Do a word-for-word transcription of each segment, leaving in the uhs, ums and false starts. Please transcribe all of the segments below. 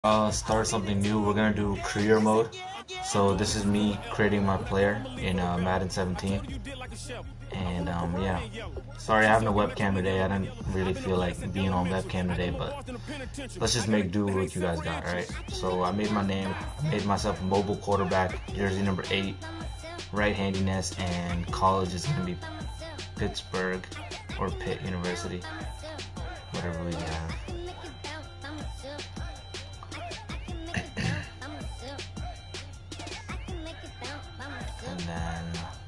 Uh, start something new. We're gonna do career mode. So this is me creating my player in uh, Madden seventeen. And um, yeah, sorry I have no webcam today. I didn't really feel like being on webcam today, but let's just make do with what you guys got, alright? So I made my name, made myself a mobile quarterback, jersey number eight, right handiness, and college is gonna be Pittsburgh or Pitt University, whatever we have. And then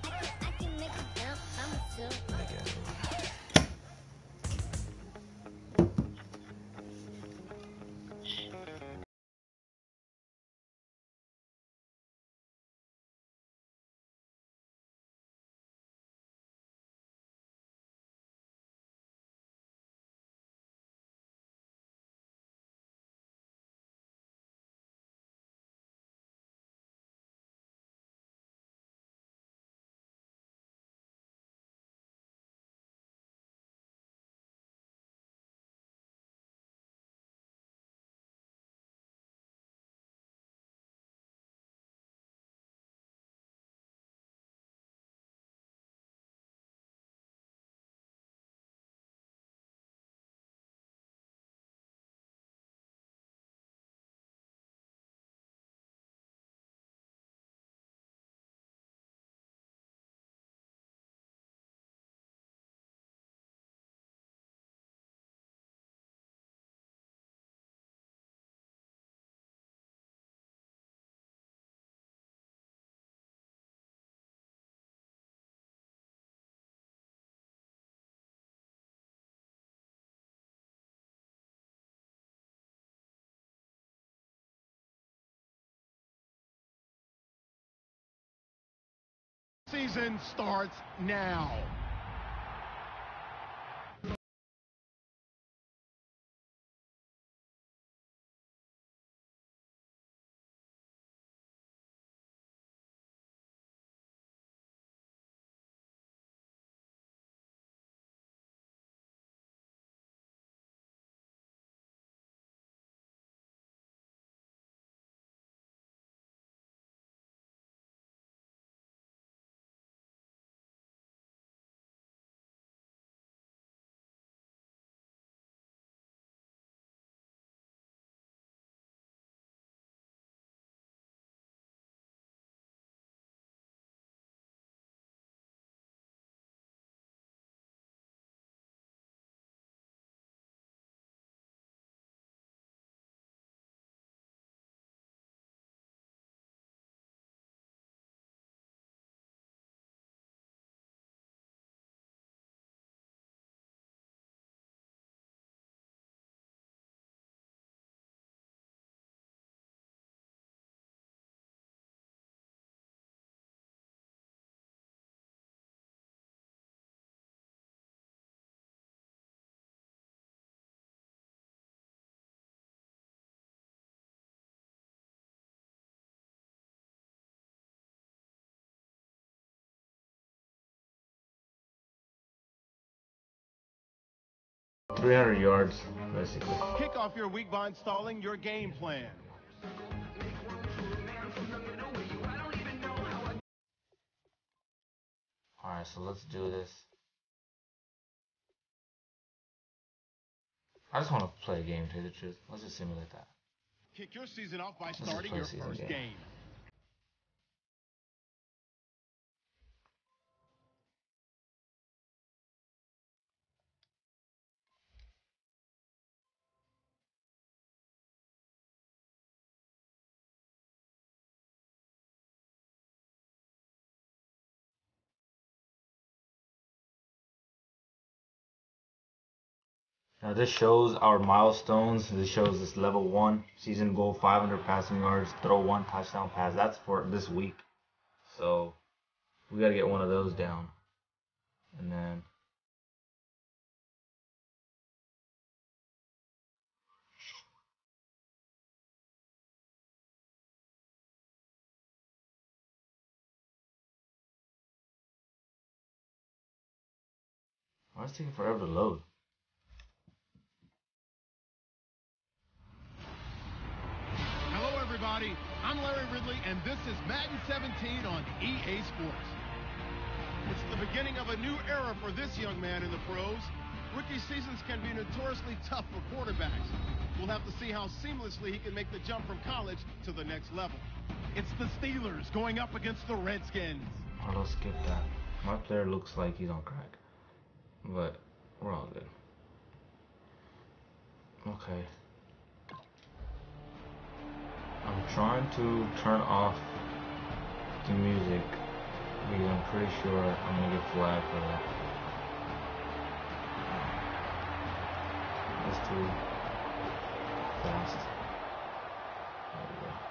Season starts now. three hundred yards, basically. Kick off your week by installing your game plan. Alright, so let's do this. I just want to play a game, to tell you the truth. Let's just simulate that. Kick your season off by Let's starting your first game. game. Now this shows our milestones. This shows this level one season goal, five hundred passing yards, throw one touchdown pass. That's for this week. So we gotta get one of those down, and then why is it taking forever to load? everybody. I'm Larry Ridley, and this is Madden seventeen on E A Sports. It's the beginning of a new era for this young man in the pros. Rookie seasons can be notoriously tough for quarterbacks. We'll have to see how seamlessly he can make the jump from college to the next level. It's the Steelers going up against the Redskins. Oh, let's skip that. My player looks like he's on crack, but we're all good. Okay. I'm trying to turn off the music because I'm pretty sure I'm gonna get flagged for that. That's too fast. There we go.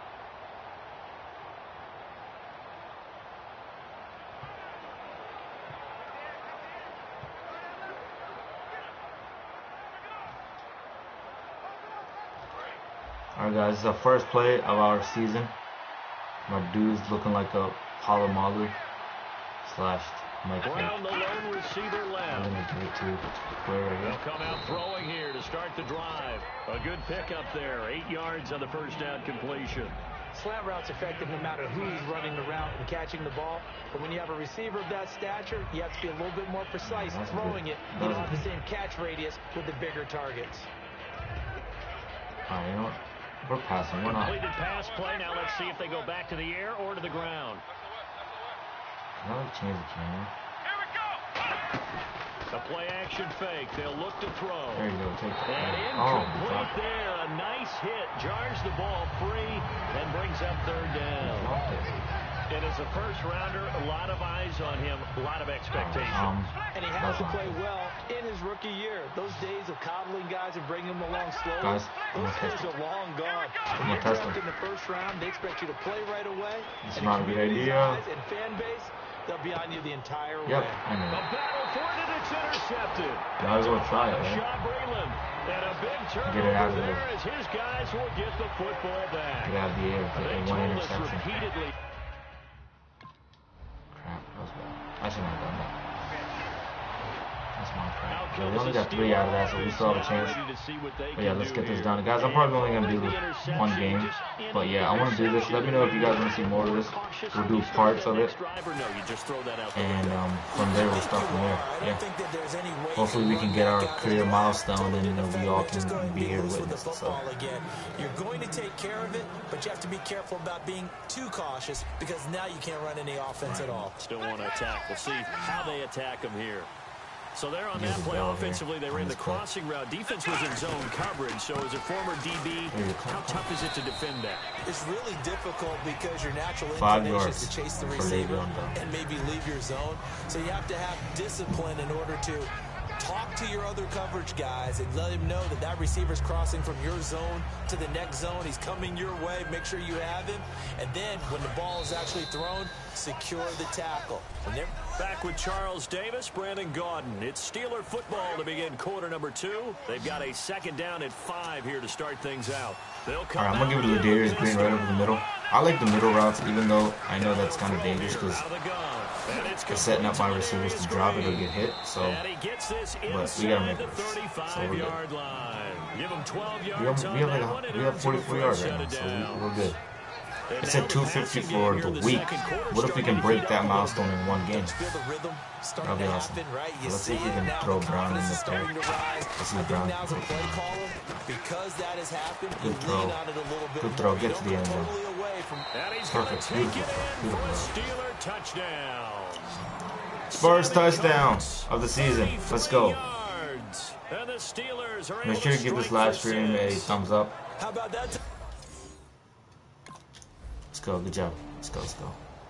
Alright guys, this is the first play of our season. My dude's looking like a Palomalu slash Mike Fake. Brown, the lone receiver left. I'm gonna give it to the player right here. They'll come out throwing here to start the drive. A good pickup there. Eight yards on the first down completion. Slant route's effective no matter who's running the route and catching the ball. But when you have a receiver of that stature, you have to be a little bit more precise That's throwing good. it. You don't have the same catch radius with the bigger targets. Alright, you know what? We're passing. We're not. Completed pass play. Now let's see if they go back to the air or to the ground. Can I change the camera? The play action fake. They'll look to throw. There you go. Take it. And Oh, incomplete dropped it. there. A nice hit. Jars the ball free and brings up third down. Dropped it. And as a first rounder, a lot of eyes on him, a lot of expectations. Um, And he has to play well in his rookie year. Those days of coddling guys and bringing them along slowly, Guys, I'm those gonna test days it. are long gone. I'm When gonna you're test drafted it. in the first round, they expect you to play right away. It's and not a the good community's idea. eyes and fan base, they'll be on you the entire Yep, way. I know. A battle for it, and it's intercepted. Might as well try it, right? Shaw Breeland, and a big Get it out turnover of there there. as his guys will get the football back. Get out of the air. They Get one told us interception. repeatedly. Crap, that was bad. I shouldn't have done that. That's my Out crap. Yeah, comes we only the got three out of that, so we still have a chance. Ready to see what they But yeah, can let's do get this here. done. Guys, I'm probably only going to do The this interception one game. just in But yeah, I want to do this. Let me know if you guys want to see more of this. Cautious We'll when do you start parts that of it. next drive, or no, you just throw that out the And window. um, from there, we'll start from there. Yeah. Hopefully we can get our career milestone and you know, we all can be here to witness it. So. Again. You're going to take care of it, but you have to be careful about being too cautious because now you can't run any offense at all. Still want to attack. We'll see how they attack them here. So they're on Here's that the play ball offensively. here They on ran the this play. crossing route. Defense was in zone coverage. So as a former D B, Here you go. how tough is it to defend that? It's really difficult because your natural Five inclination yards is to chase the for receiver Le'Veon Bell. and maybe leave your zone. So you have to have discipline in order to talk to your other coverage guys and let him know that that receiver's crossing from your zone to the next zone. He's coming your way. Make sure you have him. And then when the ball is actually thrown, secure the tackle. When they're Back with Charles Davis, Brandon Gaudin. It's Steeler football to begin quarter number two. They've got a second down at five here to start things out. They'll come Alright, I'm going to out give it to Ladarius with Green this right over the middle. I like the middle routes, even though I know that's kind of dangerous because out of the gun. And it's it's setting up my complete to receivers to Ladarius drop it or Green. get hit. So And he gets this we gotta inside make the this. So we're thirty-five good. yard line. Give him twelve we yards have, on we have, that like one, a, and we have earns him a forty-four first yards set right now, of so we, downs. we're good. And It said now the two fifty passing for game here the in week. second quarter, What if we starting can to break heat that up a milestone little in one game? feel the rhythm starting That'll be to awesome. happen, right? You Let's see see if we it can now, throw the Brown in confidence the is starting play. to rise. Let's see I if think Brown now as a can play caller, because that has happened, you Good lean throw. on it a little bit Good more. throw. You Get to don't the go end zone. totally away from And he's Perfect. going to take Beautiful it throw. in for a Beautiful Steeler touchdown. First Seven touchdown yards, of the season. Let's thirty-three go. yards. And the Steelers are Make able sure to to give this strike live for stream a six. thumbs up. how about that? Let's go. Good job. Let's go. Let's go.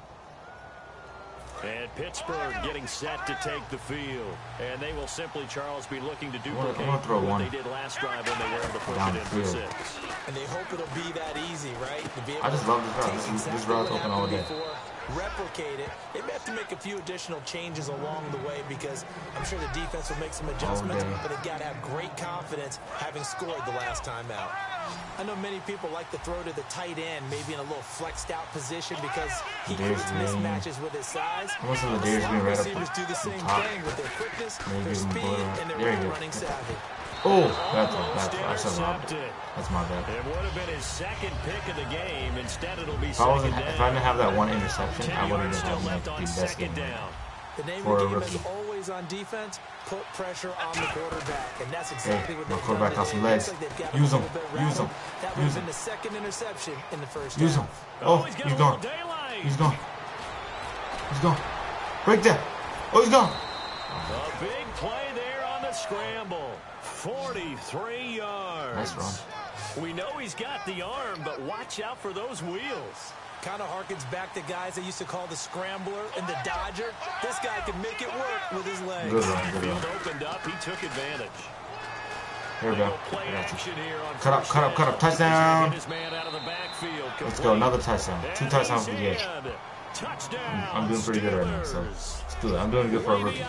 And Pittsburgh getting set to take the field. And they will simply, Charles, be looking to I'm gonna- I'm duplicate gonna throw what one they did last drive when they were able to push down it in the for field. six. And they hope it'll be that easy, right? To be able I just to love this route. take This is- this exactly route's what open all happened day. before, replicate it. They may have to make a few additional changes along the way because I'm sure the defense will make some adjustments, day. but they've got to have great confidence having scored the last time out. I know many people like to throw to the tight end, maybe in a little flexed out position because he Ladarius creates Green. mismatches with his size. I'm gonna send The Ladarius slot Green right up receivers do the the same top. thing with their quickness, Maybe their give him a speed, bullet. and their There you route go. running savvy. Oh, that's that's that's a lot. That's my bad. It would have been his second pick of the game. Instead, it'll be If I wasn't, second if I down. didn't have that one interception, I would have Still been left having on the best game second down. The name for of a the game rookie. is always on defense, put pressure on the quarterback. And that's exactly Hey, what my they've quarterback done got some today. legs. Looks like they've got a Use them. little bit Use them. rattled. That would Use have them. been the second interception in the first Use them. half. Oh, he's got he's a little gone. daylight. He's gone. He's gone. Break that. Oh, he's gone. A big play there on the scramble. forty-three yards. Nice run. We know he's got the arm, but watch out for those wheels. Kind of harkens back to guys they used to call the scrambler and the dodger. This guy can make it work with his legs. Good run. Good Field run. opened up. He took advantage. Here we go. Play I got you. action here on Cut up, first cut up, cut up. down. Touchdown. Get his man out of the backfield. Let's Complete. go. Another touchdown. Two And touchdowns for he's the game. in. Touchdown. I'm doing pretty good right now, so Steelers. let's do it. I'm doing good for a rookie.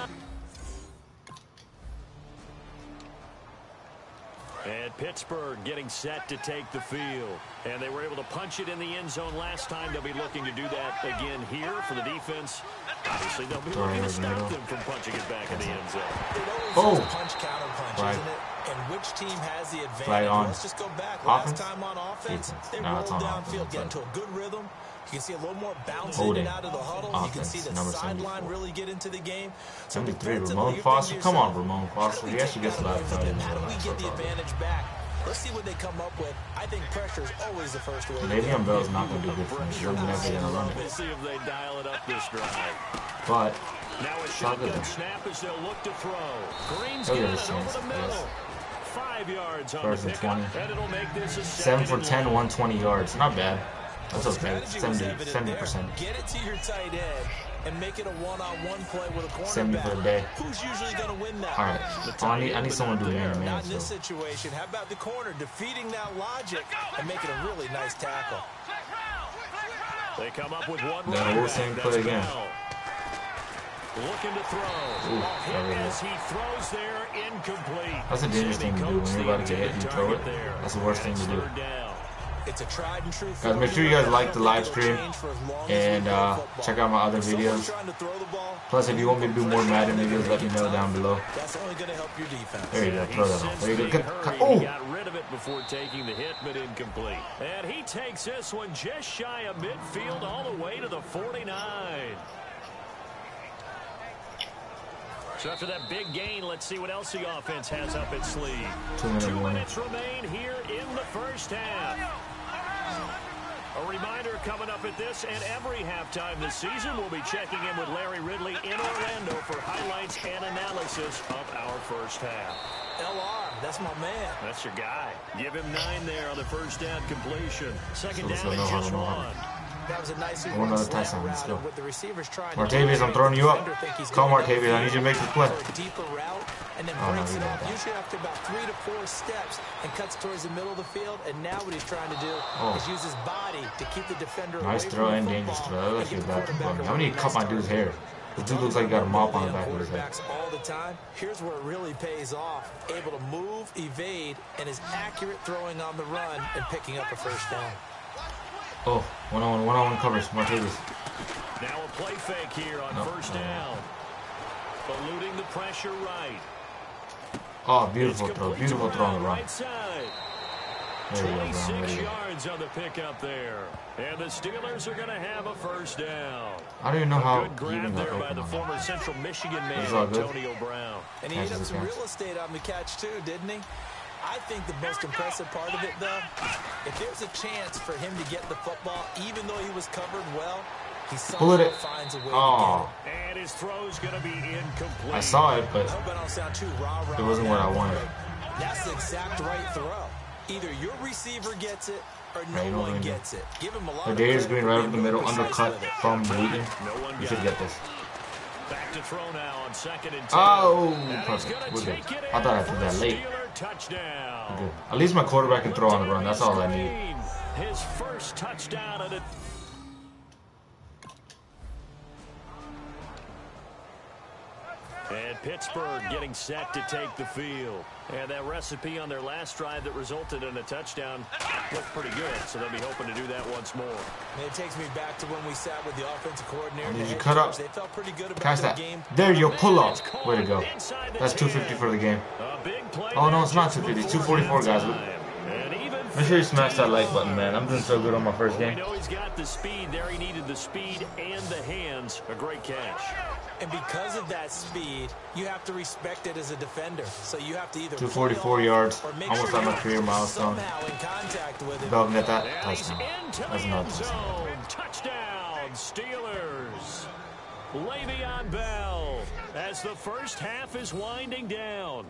And Pittsburgh getting set to take the field. And they were able to punch it in the end zone last time. They'll be looking to do that again here for the defense. Obviously, they'll be Throw looking it to over the stop middle. them from punching it back in the end zone. It always Oh. is punch counter punch, Flag. isn't it? And which team has the advantage? Flag on. Let's just go back. Offense? Last time on offense, Defense. they No, rolled it's on downfield, offense. get into a good rhythm. You can see a little more bounce in Holding. and out of the huddle. You can Offense, see the number sideline seventy-four. really get into the game. So seventy-three, defensively, Ramon you're Foster. thinking to Come on, yourself, Ramon how Foster. do we He take actually gets that a lot away of from credit. them? How do we get the advantage back? Let's see what they come up with. I think pressure is always the first way. Le'Veon Bell's not going to do good for me. They're never going to run We'll it. see if they dial it up this drive. But, Now a Shotgun. shotgun snap as they'll look to throw. Green's They'll got get it a over chance, the middle. yes. Five yards on First the and pickup, twenty. and it'll make this a seven second for and ten, long. one hundred twenty yards. Not bad. That's okay. Strategy was seventy, evident seventy there. percent. Get it to your tight end and make it a one-on-one play with a seventy for the cornerback. day. Who's usually going to win that? All right. Oh, I need, I need someone to do man to man. Not in this So. situation. How about the corner defeating that logic and making a really nice tackle? They come up with one Then running we'll back. same That's play again. Bell. Looking to throw. Ooh, Off hit there we go. as he throws there, incomplete. That's a dangerous thing to do when you're about to get hit and you throw it. Target there. That's the worst thing to do. Third down. It's a tried and true. Guys, make sure you guys like the live stream and uh, check out my other videos. Plus, if you want me to do more Madden videos, let me know down below. That's only going to help your defense. There you go. Throw that off. There you go. Good. Cut. He Oh! got rid of it before taking the hit, but incomplete. And he takes this one just shy of midfield all the way to the forty-nine. So after that big gain, let's see what else the offense has up its sleeve. Two minute Two warning. minutes remain here in the first half. A reminder coming up at this and every halftime this season, we'll be checking in with Larry Ridley in Orlando for highlights and analysis of our first half. L R, that's my man. That's your guy. Give him nine there on the first down completion. Second So, down so and no just harm, no one. harm. That was a nice One other touchdown. Let's go. With the receivers trying Martavius, to I'm throwing you up. defender think he's Come, going Martavius, I need you to make this play. for a deeper route and then Oh, no, breaks he it didn't up do that. usually after about three to four steps and cuts towards the middle of the field. And now what he's trying to do Oh. is use his body to keep the defender Nice away throw from and the dangerous football throw. That was and actually get a the bad quarterback play. a I'm gonna need to cut my nice dude's hair. opportunity. This dude looks like he got a mop on the back of his head. Quarterbacks all the time. Here's where it really pays off. Able to move, evade, and is accurate throwing on the run and picking up a first down. Oh, one-on-one, one-on-one covers. Martavius. Now a play fake here on No, first no. down. Eluding the pressure right. Oh, beautiful It's throw. complete Beautiful to throw on the Brown, run. right side. There you go, Brown. There twenty-six you go. yards on the pickup there. And the Steelers are going to have a first down. I don't even know how Good he grab even got there by open the on former that. Central Michigan man, It's all good. Antonio Brown. And he ate Catches up the some catch. real estate on the catch too, didn't he? I think the most impressive part of it, though, if there's a chance for him to get the football, even though he was covered well, he Pull somehow it. finds a way Oh, to And his throw's going to be incomplete. I saw it, but get it. I hope I don't sound too rah-rah. it wasn't what I wanted. That's the exact right throw. Either your receiver gets it or no Right, no one window. gets it. Give him a lot The of Darius credit Green for right being over the middle, really precise undercut with it. from Wheaton. No one You got should it. get this. Back to throw now on second and ten. Oh, And he's perfect. gonna We're good. take it I thought I in threw for that a late. Steeler touchdown. Good. At least my quarterback can throw on the run. That's all I need. Green, his first touchdown of the And Pittsburgh getting set to take the field. And that recipe on their last drive that resulted in a touchdown looked pretty good, so they'll be hoping to do that once more. And it takes me back to when we sat with the offensive coordinator. Did you cut up? They felt pretty good about Catch their that. game. There you go. Pull up. Way to go. That's two fifty for the game. Oh, no, it's not two fifty. It's two forty-four, guys. Make sure you smash that like button, man. I'm doing so good on my first game. We know he's got the speed there. He needed the speed and the hands. A great catch. And because of that speed, you have to respect it as a defender. So you have to either two forty-four yards. Almost sure on my career milestone. Bell can get that. Touchdown. That's another touchdown. Touchdown, Steelers. Le'Veon Bell as the first half is winding down.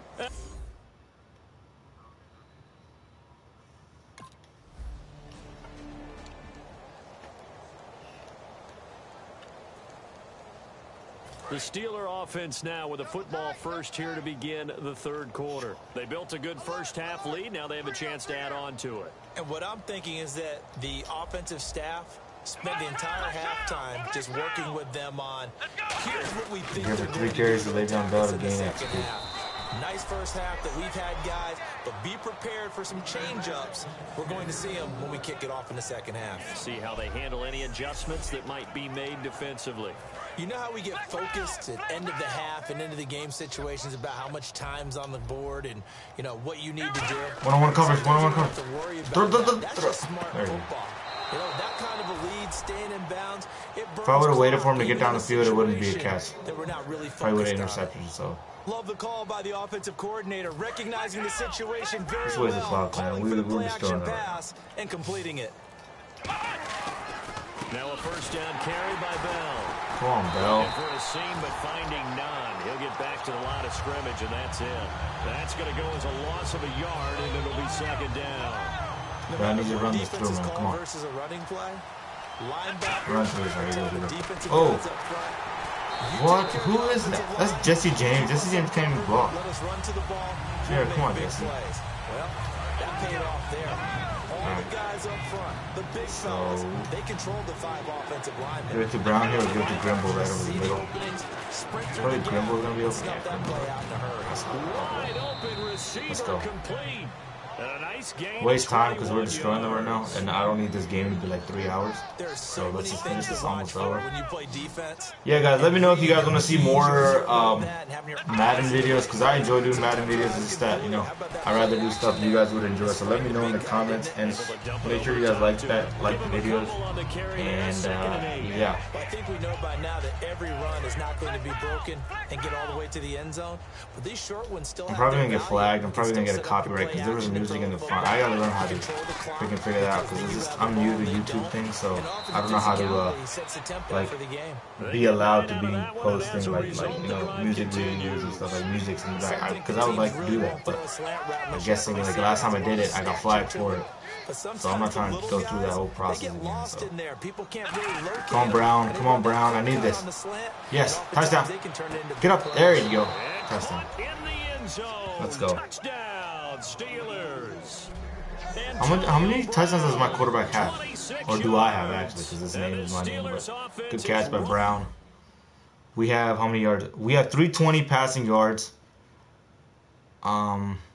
The Steeler offense now with a football first here to begin the third quarter. They built a good first half lead. Now they have a chance to add on to it. And what I'm thinking is that the offensive staff spent the entire halftime just working with them on here's what we think Here's the three carries that Le'Veon Bell to gain X P. Nice first half that we've had, guys, but be prepared for some change-ups. We're going to see them when we kick it off in the second half. See how they handle any adjustments that might be made defensively. You know how we get focused at end of the half and into the game situations about how much time's on the board and, you know, what you need to do? One-on-one coverage, one-on-one coverage. Throw, throw, throw, That's just smart football. You know, that kind of a lead, staying in bounds, it if I would have waited for him to get down the field, it wouldn't be a catch. That we're not really Probably would have intercepted you, so. Love the call by the offensive coordinator, recognizing the situation very this was well, a clock, man. We were destroying it. Pass and completing it. Now a first down carry by Bell. Come on, Bell. And for a seam, but finding none. He'll get back to the line of scrimmage, and that's it. That's going to go as a loss of a yard, and it'll be second down. But I need to run this through, man. Come on. Versus a running play. Linebacker. Run through this. Oh. What? Who is that? That's Jesse James. Jesse James can't even block. Yeah, come on, Jesse. Well, that paid off there. All the guys up front, the big fellas, they controlled the five offensive linemen. Give it to Brown here or give it to Grimble right over the middle. Probably Grimble's going to be open. Yeah, let's go. Waste time because we're destroying them right now, and I don't need this game to be like three hours. So let's just finish this almost over. Yeah, guys, let me know if you guys want to see more um, Madden videos, because I enjoy doing Madden videos. It's just that, you know, I'd rather do stuff you guys would enjoy. So let me know in the comments, and make sure you guys like that, like the videos, and uh, yeah. I think we know by now that every run is not going to be broken and get all the way to the end zone. But these short ones still. I'm probably gonna get flagged. I'm probably gonna get a copyright because there was music in the front. I gotta learn how to freaking figure that out because it's just I'm new to YouTube things, so I don't know how to uh, like be allowed to be posting like like you know music videos and stuff like music and that because I, I would like to do that, but I'm guessing like the last time I did it, I got flagged for it. So I'm not trying to go through that whole process again. So. Come on, Brown. Come on, Brown. I need this. Yes. Touchdown. Get up. There you go. Touchdown. Let's go. How many, how many touchdowns does my quarterback have? Or do I have, actually, because his name is my name. But good catch by Brown. We have how many yards? We have three twenty passing yards. Um...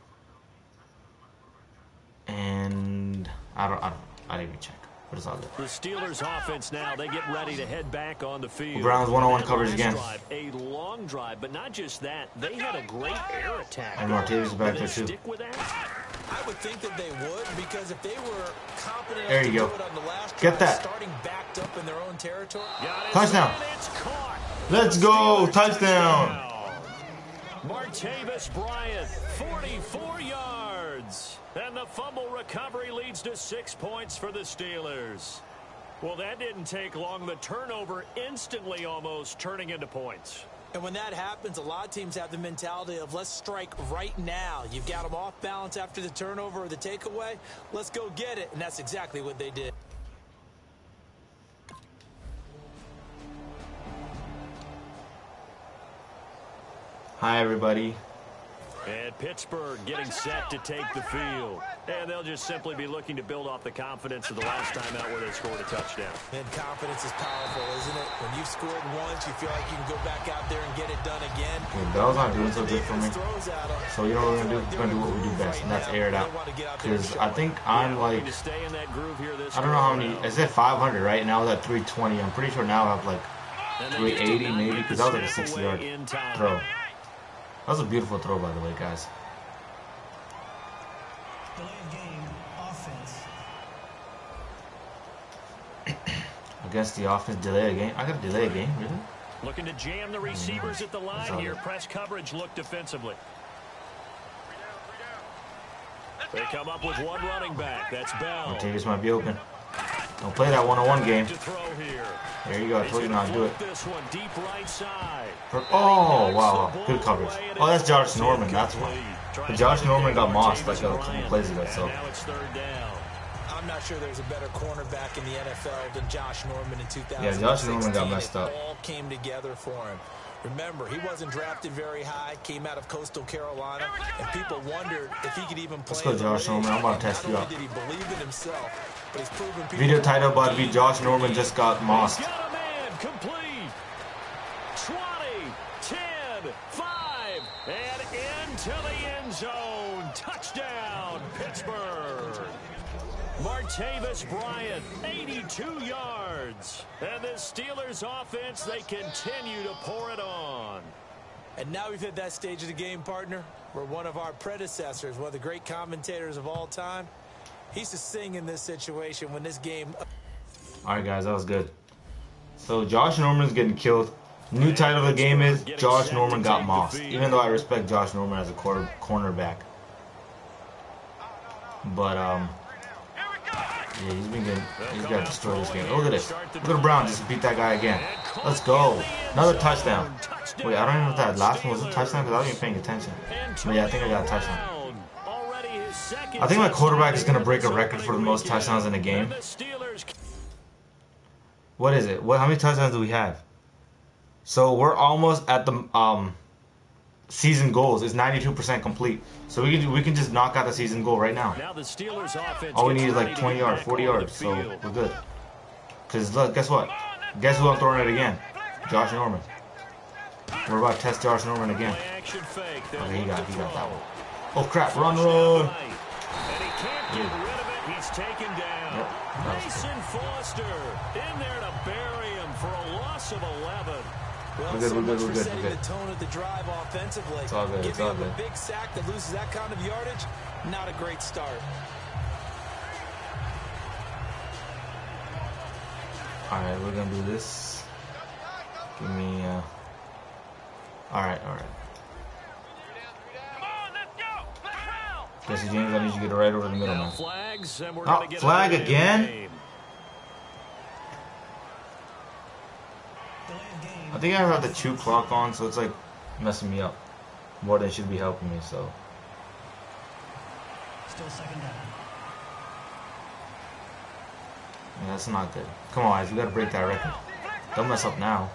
And I don't, I don't, I didn't even check. What is all that? The Steelers offense now, they get ready to head back on the field. Browns one-on-one coverage again. Drive, a long drive, but not just that. They had a great air attack. And Martavis back there too. Stick with that? I would think that they would because if they were confident there you go. on the last Get that. Starting backed up in their own territory. Touchdown. Let's go. Touchdown. Martavis Bryant, forty-four yards. And the fumble recovery leads to six points for the Steelers. Well, that didn't take long. The turnover instantly almost turning into points. And when that happens, a lot of teams have the mentality of let's strike right now. You've got them off balance after the turnover or the takeaway. Let's go get it. And that's exactly what they did. Hi, everybody. And Pittsburgh getting set to take the field. And they'll just simply be looking to build off the confidence of the last time out where they scored a touchdown. And confidence is powerful, isn't it? When you've scored once, you feel like you can go back out there and get it done again. Okay, Bell's not doing so good for me. So you know what we're going to do? We're going to do what we do best, and that's air it out. Because I think I'm like, I don't know how many, I said five hundred, right? Now I was at three twenty. I'm pretty sure now I have like three eighty maybe, because that was like a sixty yard throw. That was a beautiful throw, by the way, guys. Against the offense, delay a game. I got to delay a game, really? Looking to jam the receivers at the line here. Press coverage look defensively. They come up with one running back. That's Bell. Martavis might be open. Don't play that one-on-one game. There you go. I told you not to do it. Oh, wow. Good coverage. Oh, that's Josh Norman. That's why. But Josh Norman got mossed like a couple plays ago, so. I'm not sure there's a better cornerback in the N F L than Josh Norman in two thousand sixteen. Yeah, Josh Norman got messed up. It all came together for him. Remember, he wasn't drafted very high, came out of Coastal Carolina, and people wondered if he could even play. Let's go, Josh Norman. I'm about to test you out. Did he believe in himself, but he's proven people. Video title about to be Josh Norman just got mossed. Got a man complete. twenty, ten, five, and into the end zone. Touchdown, Pittsburgh. Martavis Bryant, eighty-two yards. And the Steelers offense, they continue to pour it on. And now we've hit that stage of the game, partner, where one of our predecessors, one of the great commentators of all time, he used to sing in this situation when this game... All right, guys, that was good. So Josh Norman's getting killed. New title of the game is Josh Norman got mossed. Even though I respect Josh Norman as a quarter, cornerback. But, um... yeah, he's been getting, he's got to destroy this game. Look at this. Look at Brown just beat that guy again. Let's go. Another touchdown. Wait, I don't even know if that last one was a touchdown because I wasn't even paying attention. But yeah, I think I got a touchdown. I think my quarterback is going to break a record for the most touchdowns in a game. What is it? What? How many touchdowns do we have? So we're almost at the um season goals. It's ninety-two percent complete. So we can we can just knock out the season goal right now. Now the Steelers offense All we need is like twenty yards, forty yards, so we're good. Because look, guess what? Guess who I'm throwing it again? Josh Norman. We're about to test Josh Norman again. Okay, he got he got that one. Oh crap! Run, run! And he can't get rid of it. He's taken down. Yep. Mason Foster in there to bury him for a loss of eleven. Well, we're good, so we're good, we're for good, setting we're good. the tone of the drive offensively. It's all good, it's all Giving good. him a big sack that loses that kind of yardage, not a great start. Alright, we're gonna do this. Give me uh Alright, alright. Jesse James, I need you to get it right over the middle, man. Flags, and we're Oh, gonna get flag another again? game. I think I have the chew clock on, so it's like messing me up more than it should be helping me, so. Still second down. Yeah, that's not good. Come on, guys, we gotta break that record. Don't mess up now.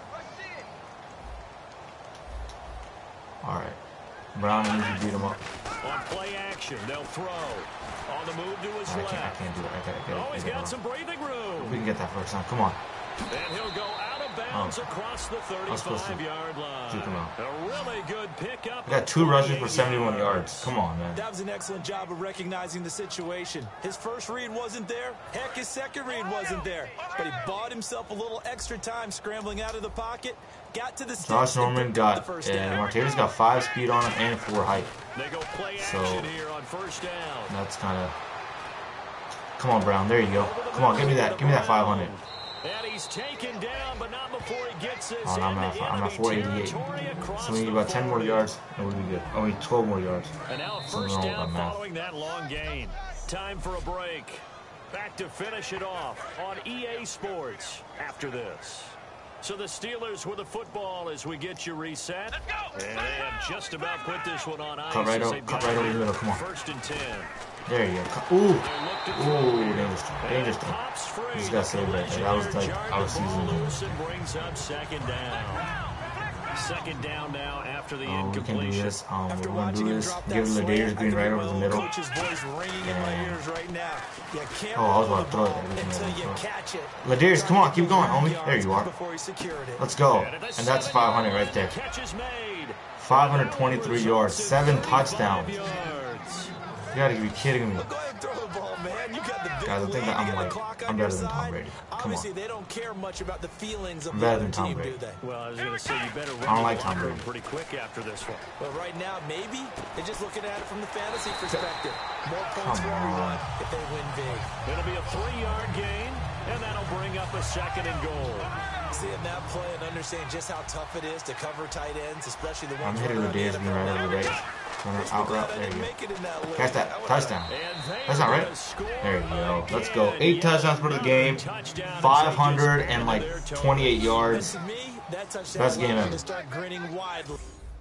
Alright. Brown, I need you to beat him up. On play action, they'll throw. On the move to his I left. can't, I can't do it. I gotta get it. Oh, he's get it got wrong. some breathing room. We can get that first time. Come on. And he'll go out of bounds Oh. across the thirty-five yard line. Juke him out. A really good pickup. I got two rushes for seventy-one yards. Come on, man. That was an excellent job of recognizing the situation. His first read wasn't there. Heck, his second read wasn't there. But he bought himself a little extra time scrambling out of the pocket. Got to the sticks Josh and Norman picked up got, the first and down. Martavis got five speed on him and four height. They go play So- action here on first down. That's kind of. Come on, Brown. There you go. Come on, give me that. Give me that five hundred. And he's taken down, but not before he gets this Oh, no, I'm at, I'm at four eighty-eight. So we need about ten more yards, and we'll be good. Oh, we need twelve more yards. And now Something first wrong with down my math. following that long gain. Time for a break. Back to finish it off on E A Sports after this. So the Steelers with the football as we get you reset. And they have just about put this one on ice. Cut right as over, they've cut got right over the middle. Come on. First and ten. There you go. Cut- Ooh. Ooh, dangerous. Dangerous thing. Pops free. Just got saved right there. That was like, I was seasoned. Loose and brings up second down. Second down now after the Um, we can do incompletion. this. Um, After we're going to watching do him this. drop Give that Ladarius slant, Green I right can over hear the my middle. own coach's voice ringing in my Yeah. ears right now. You can't Oh, I was roll about to the throw it. ball Everything until was you gonna throw. catch it. Ladarius, come on, keep going, homie. There you are. Before he secured it. Let's go. And that's five hundred right there. Catch is made. five hundred twenty-three yards, seven touchdowns. Yards. You gotta be kidding me. Well, go ahead and throw the ball, man. You got the big Guys, I think lead, that I'm you got like- the clock I'm on your better than Tom side. Brady. Come Obviously, on. they don't care much about the feelings of I'm the better other than Tom team, Brady. do they? Well, I was going to say you better run I don't the like Tom locker room Brady. pretty quick after this one. But right now, maybe they're just looking at it from the fantasy perspective. More points Come for everyone on. if they win big. It'll be a three-yard gain, and that'll bring up a second and goal. Seeing that play and understanding just how tough it is to cover tight ends, especially the I'm ones hitting running Ladarius on the Green N right F L over the right. nowadays. Runner Just out glad route. I There didn't you go. make it in that lane. Catch that. That would've- Touchdown. And they That's not are right. gonna score There you go. Let's go. again. Eight Yet touchdowns for the game. touchdown as they five just hundred and added like their total. twenty-eight And yards. to me, that touchdown Best game allowed them ever. to start grinning widely.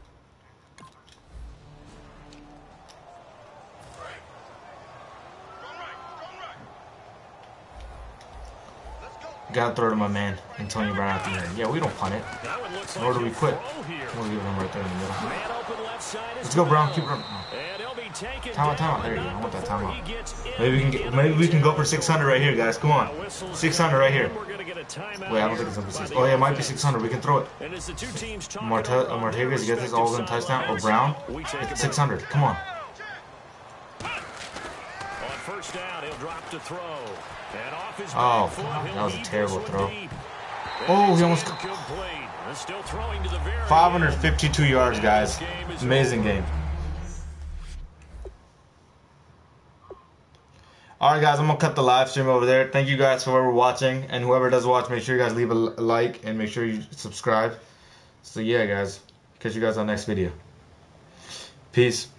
Gotta throw to my man, Antonio Brown at the end. Yeah, we don't punt it. Now it looks Nor like do we he'll quit. throw here. We'll leave him right there in the middle. Man open left side is Let's go, Brown. Brown. Keep running. And he'll be taken Timeout, down, timeout. There you but go. I not want that before timeout. he gets in Maybe we can get. Maybe we can go for six hundred right here, guys. Come on. six hundred right here. We're gonna get a timeout Wait, I don't here think it's gonna be by six. the Oh yeah, it might be offense. six hundred. We can throw it. And as the two teams talk Marte- about uh, on their Martavis gets this all in respective touchdown. Or sidelines, Brown. we take a It's break. six hundred. Come on. On first down, he'll drop to throw. And off his Oh, back foot, God, he'll that was a heave terrible this one throw. deep. Oh, he And almost. it's incomplete. And still throwing to the very five hundred end. fifty-two yards, guys. Amazing game. Alright guys, I'm going to cut the live stream over there. Thank you guys for whoever watching. And whoever does watch, make sure you guys leave a l- like. And make sure you subscribe. So yeah guys, catch you guys on the next video. Peace.